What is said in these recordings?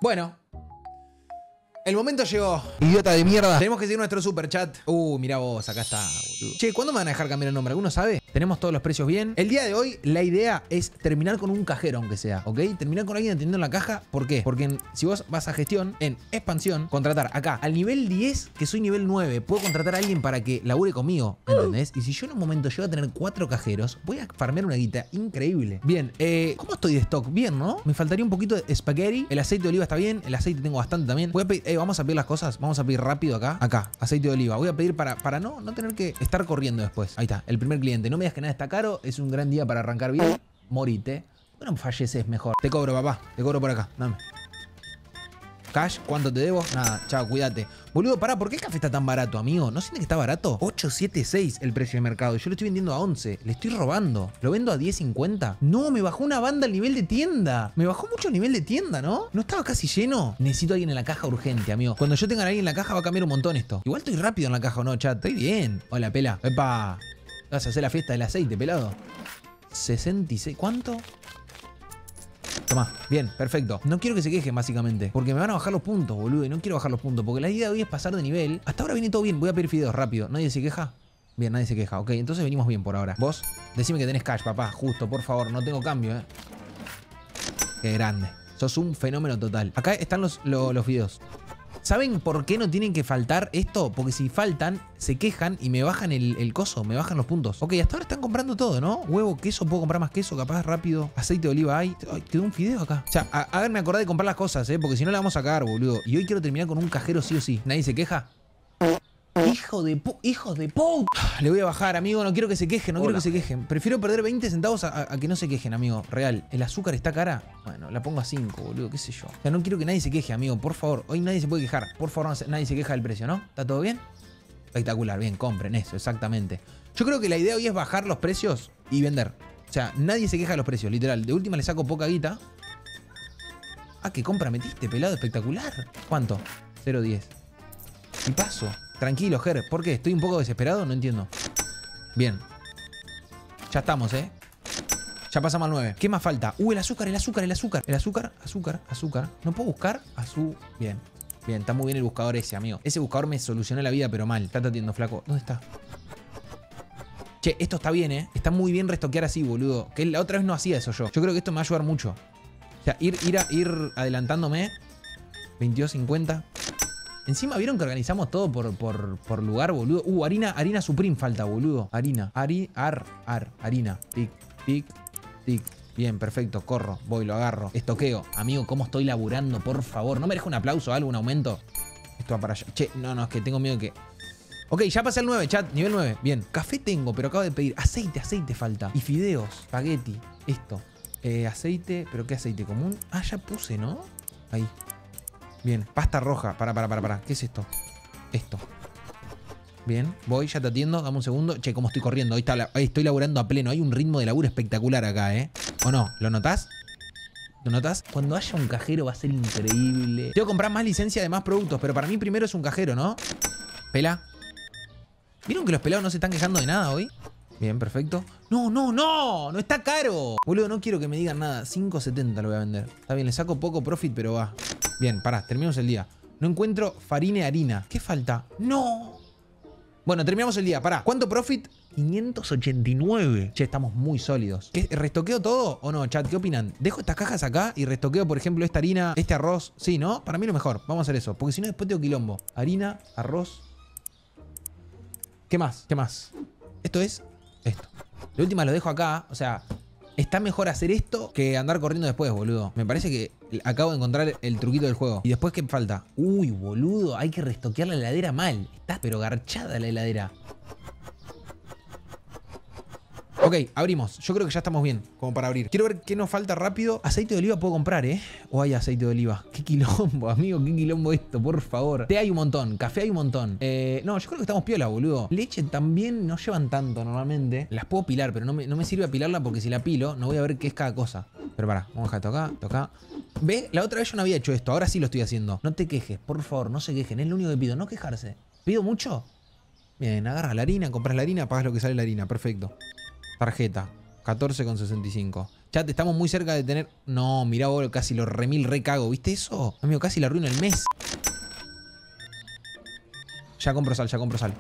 Bueno. El momento llegó. Idiota de mierda. Tenemos que seguir nuestro super chat. Mirá vos, acá está, boludo. Che, ¿cuándo me van a dejar cambiar el nombre? ¿Alguno sabe? Tenemos todos los precios bien. El día de hoy, la idea es terminar con un cajero, aunque sea, ¿ok? Terminar con alguien atendiendo en la caja. ¿Por qué? Porque si vos vas a gestión, en expansión, contratar acá, al nivel 10, que soy nivel 9, puedo contratar a alguien para que labure conmigo, ¿entendés? Y si yo en un momento llego a tener 4 cajeros, voy a farmear una guita increíble. Bien, ¿cómo estoy de stock? Bien, ¿no? Me faltaría un poquito de espagueti. El aceite de oliva está bien. El aceite tengo bastante también. Voy a pedir, vamos a pedir las cosas. Vamos a pedir rápido acá. Acá, aceite de oliva. Voy a pedir para no tener que estar corriendo después. Ahí está, el primer cliente. No me digas que nada está caro. Es un gran día para arrancar bien. Morite. Bueno, falleces mejor. Te cobro, papá. Te cobro por acá. Dame. Cash, ¿cuánto te debo? Nada, chao, cuídate. Boludo, pará, ¿por qué el café está tan barato, amigo? ¿No sientes que está barato? 8.76 el precio de mercado. Yo lo estoy vendiendo a 11. Le estoy robando. ¿Lo vendo a 10.50? No, me bajó una banda el nivel de tienda. Me bajó mucho el nivel de tienda, ¿no? ¿No estaba casi lleno? Necesito a alguien en la caja urgente, amigo. Cuando yo tenga a alguien en la caja va a cambiar un montón esto. Igual estoy rápido en la caja, ¿o no, chat? Estoy bien. Hola, pela. Epa. ¿Vas a hacer la fiesta del aceite, pelado? 66. ¿Cuánto? Tomá, bien, perfecto. No quiero que se quejen, básicamente, porque me van a bajar los puntos, boludo. Y no quiero bajar los puntos, porque la idea de hoy es pasar de nivel. Hasta ahora viene todo bien. Voy a pedir fideos rápido. ¿Nadie se queja? Bien, nadie se queja. Ok, entonces venimos bien por ahora. Vos, decime que tenés cash, papá. Justo, por favor. No tengo cambio, Qué grande. Sos un fenómeno total. Acá están los fideos. ¿Saben por qué no tienen que faltar esto? Porque si faltan, se quejan y me bajan el coso, me bajan los puntos. Ok, hasta ahora están comprando todo, ¿no? Huevo, queso, puedo comprar más queso, capaz rápido. Aceite de oliva hay. Ay, quedó un fideo acá. O sea, háganme acordar de comprar las cosas, porque si no la vamos a cagar, boludo. Y hoy quiero terminar con un cajero sí o sí. ¿Nadie se queja? Hijo de puta. Le voy a bajar, amigo. No quiero que se quejen, no quiero que se quejen. Prefiero perder 20 centavos a que no se quejen, amigo. Real. ¿El azúcar está cara? Bueno, la pongo a 5, boludo. ¿Qué sé yo? O sea, no quiero que nadie se queje, amigo. Por favor. Hoy nadie se puede quejar. Por favor, nadie se queja del precio, ¿no? ¿Está todo bien? Espectacular. Bien, compren eso, exactamente. Yo creo que la idea hoy es bajar los precios y vender. O sea, nadie se queja de los precios, literal. De última le saco poca guita. Ah, ¿qué compra metiste, pelado? Espectacular. ¿Cuánto? 0.10. Y paso. Tranquilo, Ger. ¿Por qué? ¿Estoy un poco desesperado? No entiendo. Bien. Ya estamos, Ya pasamos al 9. ¿Qué más falta? El azúcar. El azúcar. ¿No puedo buscar? Bien. Bien, está muy bien el buscador ese, amigo. Ese buscador me solucionó la vida, pero mal. Está atendiendo, flaco. ¿Dónde está? Che, esto está bien, Está muy bien restoquear así, boludo. Que la otra vez no hacía eso yo. Yo creo que esto me va a ayudar mucho. O sea, ir adelantándome. 22.50. Encima vieron que organizamos todo por lugar, boludo. Harina Supreme falta, boludo. Harina. Harina. Tic. Bien, perfecto. Corro. Voy, lo agarro. Estoqueo. Amigo, ¿cómo estoy laburando? Por favor. ¿No me deja un aplauso o algo, un aumento? Esto va para allá. Che, no, es que tengo miedo que... Ok, ya pasé el 9, chat. Nivel 9. Bien. Café tengo, pero acabo de pedir. Aceite falta. Y fideos. Espagueti. Esto. Aceite. ¿Pero qué aceite común? Ah, ya puse, ¿no? Ahí. Bien, pasta roja. Para. ¿Qué es esto? Esto. Bien, voy, ya te atiendo. Dame un segundo. Che, cómo estoy corriendo. Ahí estoy laburando a pleno. Hay un ritmo de laburo espectacular acá, ¿O no? ¿Lo notás? ¿Lo notás? Cuando haya un cajero va a ser increíble. Tengo que comprar más licencia de más productos, pero para mí primero es un cajero, ¿no? Pela. ¿Vieron que los pelados no se están quejando de nada hoy? Bien, perfecto. No está caro. Boludo, no quiero que me digan nada. 5.70 lo voy a vender. Está bien, le saco poco profit, pero va. Bien, pará, terminamos el día. No encuentro farina y harina. ¿Qué falta? ¡No! Bueno, terminamos el día, pará. ¿Cuánto profit? 589. Che, estamos muy sólidos. ¿Qué, ¿restoqueo todo o no, chat? ¿Qué opinan? ¿Dejo estas cajas acá y restoqueo, por ejemplo, esta harina, este arroz? Sí, ¿no? Para mí lo mejor. Vamos a hacer eso. Porque si no, después tengo quilombo. Harina, arroz. ¿Qué más? Esto es... Esto. De última lo dejo acá. O sea... Está mejor hacer esto que andar corriendo después, boludo. Me parece que acabo de encontrar el truquito del juego. ¿Y después qué falta? Uy, boludo, hay que restoquear la heladera mal. Está pero garchada la heladera. Ok, abrimos. Yo creo que ya estamos bien, como para abrir. Quiero ver qué nos falta rápido. Aceite de oliva puedo comprar, O hay aceite de oliva. Qué quilombo, amigo, qué quilombo esto, por favor. Té hay un montón, café hay un montón. No, yo creo que estamos piola, boludo. Leche también no llevan tanto normalmente. Las puedo pilar, pero no me sirve apilarla porque si la pilo, no voy a ver qué es cada cosa. Pero pará, vamos a dejar esto acá, ¿Ve? La otra vez yo no había hecho esto, ahora sí lo estoy haciendo. No te quejes, por favor, no se quejen. Es lo único que pido, no quejarse. ¿Pido mucho? Bien, agarras la harina, compras la harina, pagas lo que sale la harina, perfecto. Tarjeta. 14,65. Chat, estamos muy cerca de tener... No, mirá vos, casi lo remil recago. ¿Viste eso? Amigo, casi la arruino el mes. Ya compro sal, ya compro sal.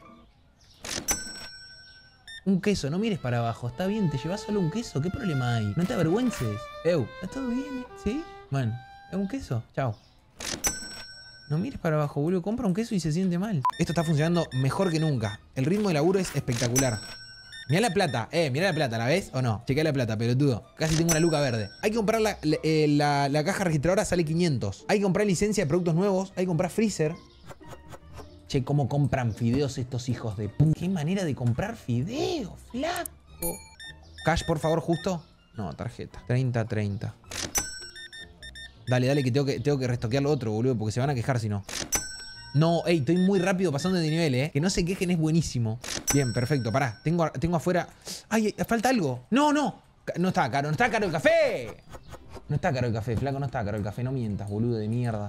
Un queso, no mires para abajo. Está bien, te llevas solo un queso. ¿Qué problema hay? No te avergüences. ¿Está todo bien? ¿Sí? Bueno, es un queso. Chao. No mires para abajo, boludo. Compra un queso y se siente mal. Esto está funcionando mejor que nunca. El ritmo de laburo es espectacular. Mirá la plata, mirá la plata, ¿la ves o no? Chequea la plata, pelotudo. Casi tengo una luca verde. Hay que comprar la caja registradora, sale 500. Hay que comprar licencia de productos nuevos. Hay que comprar freezer. Che, ¿cómo compran fideos estos hijos de puta? ¿Qué manera de comprar fideos, flaco? Cash, por favor, justo. No, tarjeta. 30. Dale, dale, que tengo que restoquear lo otro, boludo, porque se van a quejar si no. No, estoy muy rápido pasando de nivel, Que no se quejen, es buenísimo. Bien, perfecto, pará. Tengo afuera... ¡Ay, falta algo! ¡No! No está caro, no está caro el café. No está caro el café, flaco, no está caro el café. No mientas, boludo de mierda.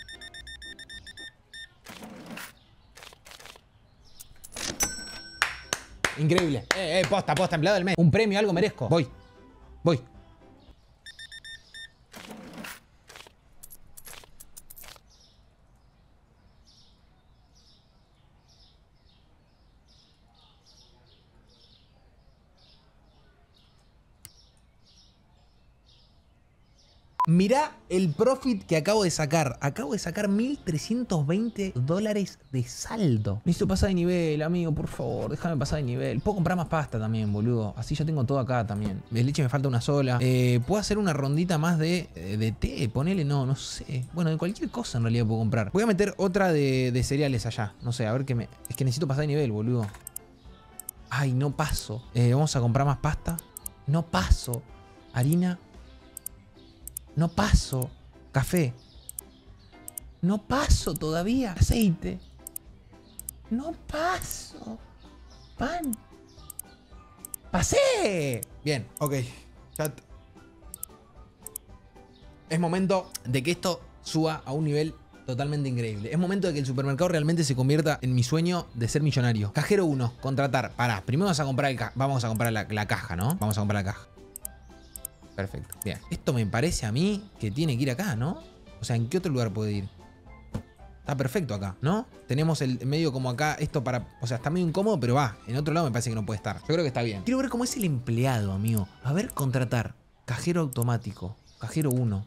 Increíble. Posta, empleado del mes. Un premio, algo merezco. Voy. Mirá el profit que acabo de sacar. Acabo de sacar $1.320 de saldo. Necesito pasar de nivel, amigo, por favor. Déjame pasar de nivel. Puedo comprar más pasta también, boludo. Así ya tengo todo acá también. De leche me falta una sola. Puedo hacer una rondita más de té. Ponele, no sé. Bueno, de cualquier cosa en realidad puedo comprar. Voy a meter otra de cereales allá. No sé, a ver qué me... Es que necesito pasar de nivel, boludo. Ay, no paso. Vamos a comprar más pasta. No paso. Harina. No paso. Café. No paso todavía. Aceite. No paso. Pan. ¡Pasé! Bien, ok. Chat. Es momento de que esto suba a un nivel totalmente increíble. Es momento de que el supermercado realmente se convierta en mi sueño de ser millonario. Cajero 1. Contratar. Pará. Primero vamos a comprar la caja, ¿no? Vamos a comprar la caja. Perfecto, bien. Esto me parece a mí que tiene que ir acá, ¿no? O sea, ¿en qué otro lugar puede ir? Está perfecto acá, ¿no? Tenemos el medio como acá, esto para... O sea, está medio incómodo, pero va. En otro lado me parece que no puede estar. Yo creo que está bien. Quiero ver cómo es el empleado, amigo. A ver, contratar. Cajero automático. Cajero 1.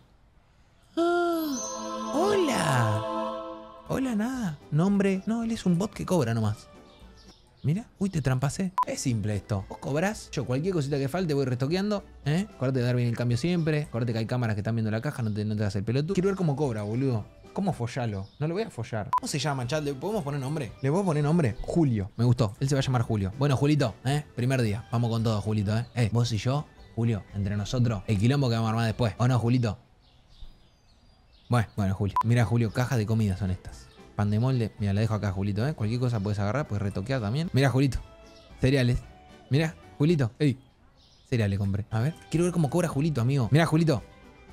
¡Ah! ¡Hola! Hola, nada. Nombre. No, él es un bot que cobra nomás. Mira, uy, te trampasé. Es simple esto. Vos cobrás, yo cualquier cosita que falte voy restoqueando. Acuérdate de dar bien el cambio siempre. Acuérdate que hay cámaras que están viendo la caja, no te hagas el pelotudo. Quiero ver cómo cobra, boludo. ¿Cómo follalo? No lo voy a follar. ¿Cómo se llama, chat? ¿Le podemos poner nombre? ¿Le puedo poner nombre? Julio. Me gustó. Él se va a llamar Julio. Bueno, Julito, primer día. Vamos con todo, Julito, vos y yo, Julio, entre nosotros, el quilombo que vamos a armar después. ¿O no, Julito? Bueno, Julio. Mira, Julio, cajas de comida son estas. Pan de molde. Mira, la dejo acá, Julito, Cualquier cosa puedes agarrar, puedes retoquear también. Mira, Julito. Cereales. Mira, Julito. Cereales compré. A ver. Quiero ver cómo cobra Julito, amigo. Mira, Julito.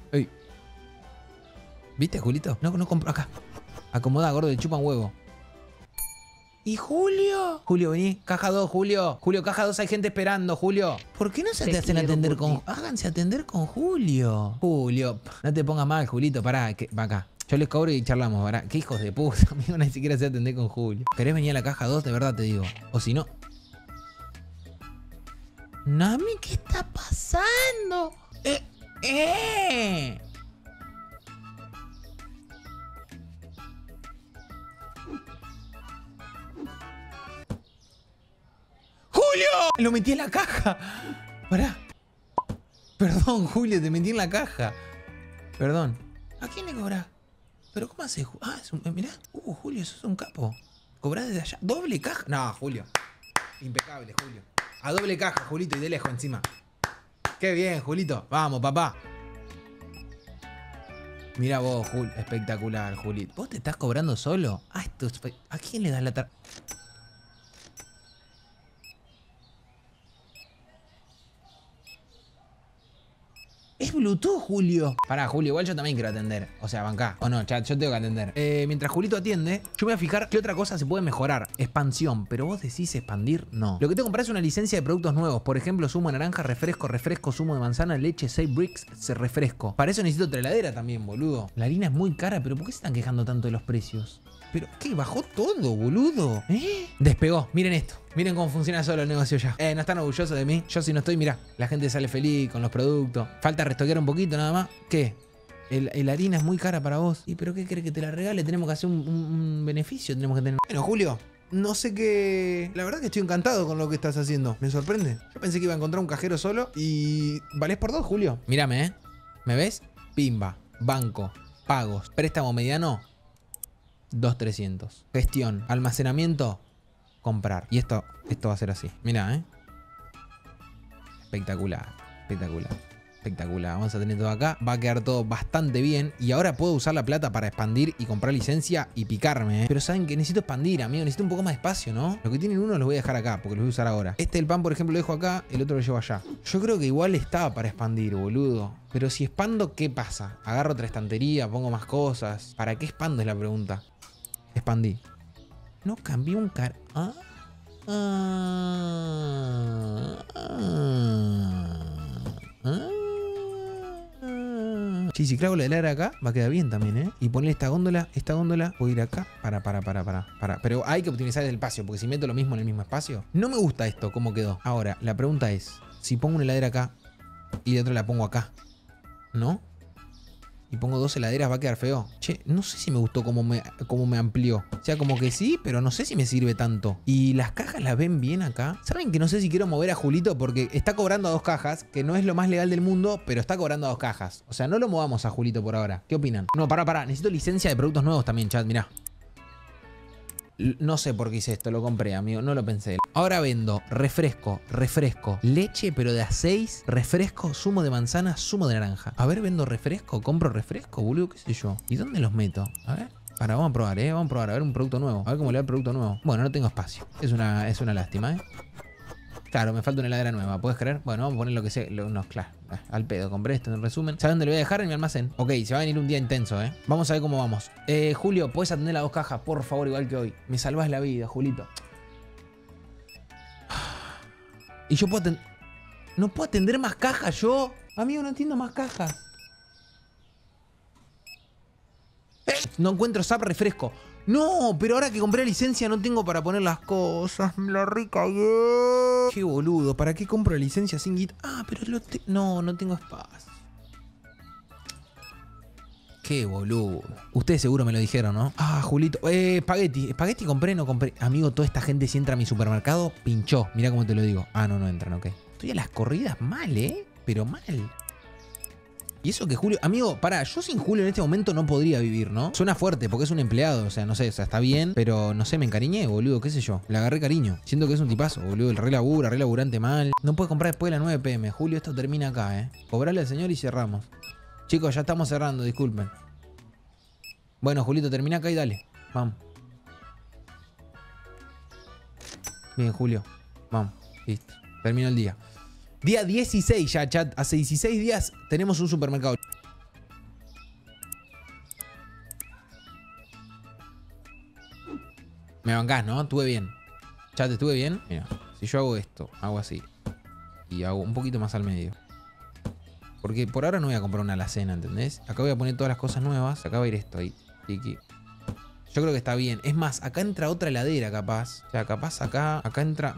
¿Viste, Julito? No compro acá. Acomoda, gordo, le chupan huevo. ¿Y Julio? Julio, vení. Caja 2, Julio. Julio, caja 2, hay gente esperando, Julio. ¿Por qué no se te hacen atender con... Háganse atender con Julio. Julio. No te pongas mal, Julito. Pará, va acá. Yo les cobro y charlamos, ¿verdad? Qué hijos de puta, amigo, ni siquiera se atender con Julio. ¿Querés venir a la caja 2? De verdad te digo. O si no... Nami, ¿qué está pasando? ¡Julio! Lo metí en la caja. Pará. Perdón, Julio, te metí en la caja. Perdón. ¿A quién le cobrás? ¿Pero cómo haces? Mirá. Julio, sos un capo. ¿Cobrás desde allá? ¿Doble caja? No, Julio. Impecable, Julio. A doble caja, Julito, y de lejos encima. Qué bien, Julito. Vamos, papá. Mira vos, Julio. Espectacular, Julito. ¿Vos te estás cobrando solo? Esto es... ¿A quién le das la tarjeta? Es Bluetooth, Julio. Pará, Julio, igual yo también quiero atender. O sea, bancá. O no, chat, yo tengo que atender. Mientras Julito atiende, yo me voy a fijar qué otra cosa se puede mejorar. Expansión. Pero vos decís expandir, no. Lo que tengo que comprar es una licencia de productos nuevos. Por ejemplo, zumo de naranja, refresco, zumo de manzana, leche, 6 bricks, refresco. Para eso necesito otra heladera también, boludo. La harina es muy cara, pero ¿por qué se están quejando tanto de los precios? ¿Pero qué? Bajó todo, boludo. Despegó. Miren esto. Miren cómo funciona solo el negocio ya. No están orgullosos de mí. Yo si no estoy, mirá. La gente sale feliz con los productos. Falta restoquear un poquito nada más. ¿Qué? La harina es muy cara para vos. ¿Y pero qué querés que te la regale? Tenemos que hacer un beneficio. Tenemos que tener... Bueno, Julio. No sé qué... La verdad que estoy encantado con lo que estás haciendo. Me sorprende. Yo pensé que iba a encontrar un cajero solo. Y... valés por 2, Julio. Mírame, ¿Me ves? Pimba. Banco. Pagos. Préstamo mediano. 2.300. Gestión. Almacenamiento. Comprar. Y esto va a ser así. Mirá, Espectacular. Espectacular. Vamos a tener todo acá. Va a quedar todo bastante bien. Y ahora puedo usar la plata para expandir y comprar licencia y picarme, Pero saben que necesito expandir, amigo. Necesito un poco más de espacio, ¿no? Lo que tienen uno los voy a dejar acá porque los voy a usar ahora. El pan, por ejemplo, lo dejo acá. El otro lo llevo allá. Yo creo que igual estaba para expandir, boludo. Pero si expando, ¿qué pasa? Agarro otra estantería, pongo más cosas. ¿Para qué expando es la pregunta? Expandí. No cambié un Sí, si clavo la heladera acá, va a quedar bien también, Y poner esta góndola, voy a ir acá. Para. Pero hay que optimizar el espacio, porque si meto lo mismo en el mismo espacio. No me gusta esto, cómo quedó. Ahora, la pregunta es, si pongo una heladera acá y la otra la pongo acá, ¿no? Y pongo 2 heladeras, va a quedar feo. Che, no sé si me gustó cómo me amplió. O sea, como que sí, pero no sé si me sirve tanto. Y las cajas las ven bien acá. ¿Saben que no sé si quiero mover a Julito? Porque está cobrando a 2 cajas, que no es lo más legal del mundo, pero está cobrando a 2 cajas. O sea, no lo movamos a Julito por ahora. ¿Qué opinan? No, pará. Necesito licencia de productos nuevos también, chat, mirá. No sé por qué hice esto, lo compré, amigo, no lo pensé. Ahora vendo refresco, leche, pero de a 6, refresco, zumo de manzana, zumo de naranja. A ver, vendo refresco, compro refresco, boludo, qué sé yo. ¿Y dónde los meto? A ver. Vamos a probar, vamos a probar, a ver un producto nuevo. A ver cómo le va el producto nuevo. Bueno, no tengo espacio. Es una lástima, Claro, me falta una heladera nueva, ¿puedes creer? Bueno, vamos a poner lo que sea. No, claro, al pedo, compré esto en resumen. ¿Sabes dónde lo voy a dejar? En mi almacén. Ok, se va a venir un día intenso, Vamos a ver cómo vamos. Julio, ¿puedes atender las 2 cajas? Por favor, igual que hoy. Me salvas la vida, Julito. Y yo puedo atender... ¿No puedo atender más cajas yo? Amigo, no entiendo más cajas. No encuentro zap refresco. No, pero ahora que compré la licencia no tengo para poner las cosas. Me la recagué. Qué boludo. ¿Para qué compro la licencia sin git? Ah, pero no tengo espacio. Qué boludo. Ustedes seguro me lo dijeron, ¿no? Ah, Julito. Espagueti. Espagueti compré, no compré. Amigo, toda esta gente si entra a mi supermercado, pinchó. Mirá cómo te lo digo. Ah, no entran, ok. Estoy a las corridas mal, Pero mal. Y eso que Julio... Amigo, pará, yo sin Julio en este momento no podría vivir, ¿no? Suena fuerte porque es un empleado, o sea, no sé, o sea, está bien, pero no sé, me encariñé, boludo, qué sé yo. Le agarré cariño. Siento que es un tipazo, boludo, el re laburante mal. No puedes comprar después de las 9 PM. Julio, esto termina acá, Cobrarle al señor y cerramos. Chicos, ya estamos cerrando, disculpen. Bueno, Julito, termina acá y dale. Vamos. Bien, Julio. Vamos, listo. Terminó el día. Día 16 ya, chat. Hace 16 días tenemos un supermercado. Me bancás, ¿no? Estuve bien. Chat, ¿estuve bien? Mira, si yo hago esto, hago así. Y hago un poquito más al medio. Porque por ahora no voy a comprar una alacena, ¿entendés? Acá voy a poner todas las cosas nuevas. Acá va a ir esto ahí. Tiki. Yo creo que está bien. Es más, acá entra otra heladera, capaz. O sea, capaz acá entra...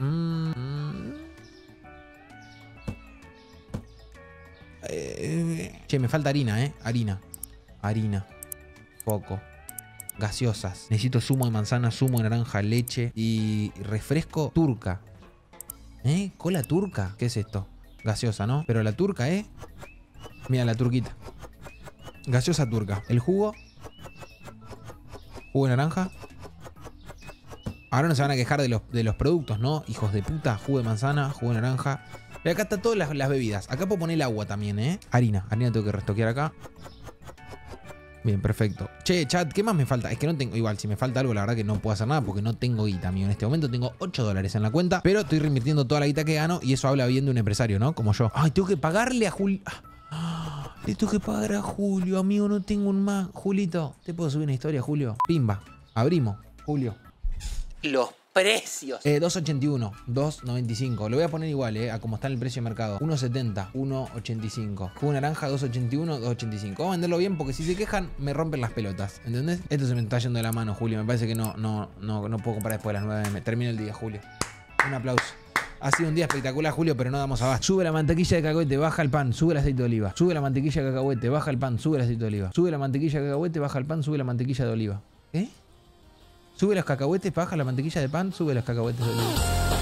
Che, me falta harina, Harina. Poco. Gaseosas. Necesito zumo de manzana, zumo de naranja, leche y refresco turca. Cola turca. ¿Qué es esto? Gaseosa, ¿no? Pero la turca, Mira, la turquita. Gaseosa turca. El jugo. Jugo de naranja. Ahora no se van a quejar de los productos, ¿no? Hijos de puta. Jugo de manzana, jugo de naranja. Y acá están todas las bebidas. Acá puedo poner el agua también, Harina tengo que restoquear acá. Bien, perfecto. Che, chat, ¿qué más me falta? Es que no tengo... Igual, si me falta algo, la verdad que no puedo hacer nada porque no tengo guita, amigo. En este momento tengo $8 en la cuenta, pero estoy reinvirtiendo toda la guita que gano y eso habla bien de un empresario, ¿no? Como yo. Ay, tengo que pagarle a Juli... Le tengo que pagar a Julio, amigo, no tengo un más. Julito, ¿te puedo subir una historia, Julio? Pimba, abrimos, Julio. Los precios. 2.81, 2.95. Lo voy a poner igual, a como está en el precio de mercado. 1.70, 1.85. Jugo naranja, 2.81, 2.85. Vamos a venderlo bien porque si se quejan, me rompen las pelotas. ¿Entendés? Esto se me está yendo de la mano, Julio. Me parece que no puedo comprar después de las 9 m. Termino el día, Julio. Un aplauso. Ha sido un día espectacular, Julio, pero no damos abasto. Sube la mantequilla de cacahuete, baja el pan, sube el aceite de oliva. Sube la mantequilla de cacahuete, baja el pan, sube el aceite de oliva. Sube la mantequilla de cacahuete, baja el pan, sube la mantequilla de oliva. ¿Eh? Sube los cacahuetes, baja la mantequilla de pan, sube los cacahuetes de oliva.